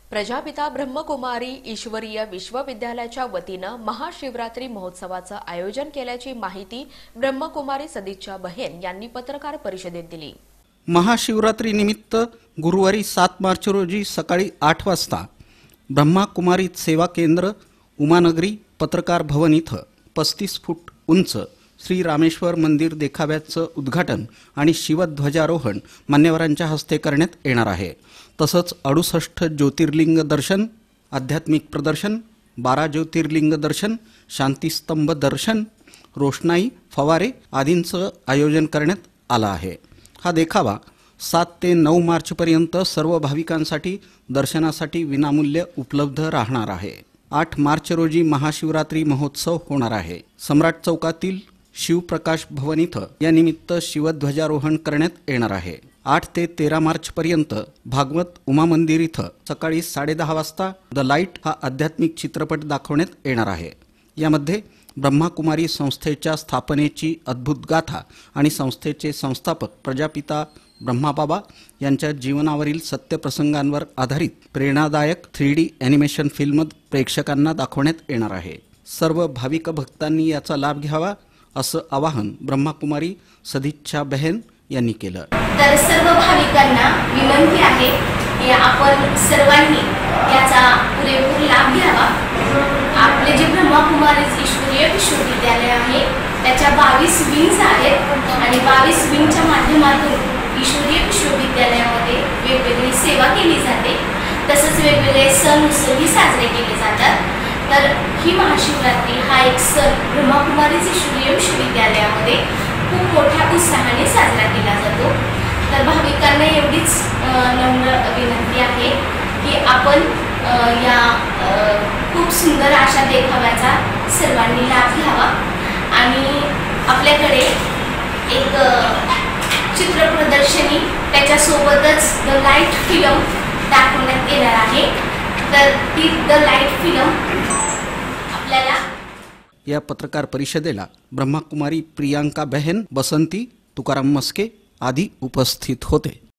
प्रजापिता ब्रह्मकुमारी ईश्वरीय विश्वविद्यालयाच्या वतीनं महाशिवरात्री महोत्सवाचं आयोजन केल्याची माहिती ब्रह्मकुमारी सदिच्छा बहेन यांनी पत्रकार परिषदेत दिली। महाशिवरात्रीनिमित्त गुरुवारी 7 मार्च रोजी सकाळी 8 वाजता ब्रह्मकुमारी सेवा केंद्र उमानगरी पत्रकार भवन इथं 35 फूट उंच श्री रामेश्वर मंदिर देखाव्याचं उद्घाटन आणि शिवध्वजारोहण मान्यवरांच्या हस्ते करण्यात येणार आहे। तसंच 68 ज्योतिर्लिंग दर्शन, आध्यात्मिक प्रदर्शन, 12 ज्योतिर्लिंग दर्शन, शांतिस्तंभ दर्शन, रोषणाई, फवारे आदींचं आयोजन करण्यात आलं आहे। हा देखावा 7 ते 9 मार्चपर्यंत सर्व भाविकांसाठी दर्शनासाठी विनामूल्य उपलब्ध राहणार आहे। 8 मार्च रोजी महाशिवरात्री महोत्सव होणार आहे। सम्राट चौकातील शिवप्रकाश भवन इथं या निमित्त शिवध्वजारोहण करण्यात येणार आहे। 8 ते 13 मार्च पर्यंत भागवत उमा मंदिर इथं सकाळी 10:30 वाजता द लाईट हा आध्यात्मिक चित्रपट दाखवण्यात येणार आहे। यामध्ये ब्रह्मकुमारी संस्थेच्या स्थापनेची अद्भुत गाथा आणि संस्थेचे संस्थापक प्रजापिता ब्रह्माबाबा यांच्या जीवनावरील सत्य प्रसंगांवर आधारित प्रेरणादायक 3D ॲनिमेशन फिल्म प्रेक्षकांना दाखवण्यात येणार आहे। सर्व भाविक भक्तांनी याचा लाभ घ्यावा असं आवाहन ब्रह्मकुमारी सदिच्छा बहेन यांनी केलं। तर सर्व भाविकांना विनंती आहे की आपण सर्वांनी याचा पुरेपूर लाभ घ्यावा। आपले जे ब्रह्मकुमारी ईश्वरीय विश्वविद्यालय आहे त्याच्या 22 विंग्स आहेत आणि 22 विंगच्या माध्यमातून ईश्वरीय विश्वविद्यालयामध्ये वेगवेगळी सेवा केली जाते। तसंच वेगवेगळे सण उत्सवही साजरे केले जातात। तर ही महाशिवरात्री हा एक सण ब्रह्मकुमारी ईश्वरीय विश्वविद्यालयामध्ये खूप मोठ्या उत्साहाने साजरा केला जातो। तर भाविकांना एवढीच नम्र विनंती आहे की आपण या खूप सुंदर अशा देखाव्याचा सर्वांनी लाभ घ्यावा आणि आपल्याकडे एक चित्रप्रदर्शनी त्याच्यासोबतच द लाईट फिल्म दाखवण्यात येणार आहे। तर ती द लाईट फिल्म आपल्याला या पत्रकार परिषदेला ब्रह्मकुमारी प्रियांका बहेन, बसंती, तुकाराम मस्के आदी उपस्थित होते।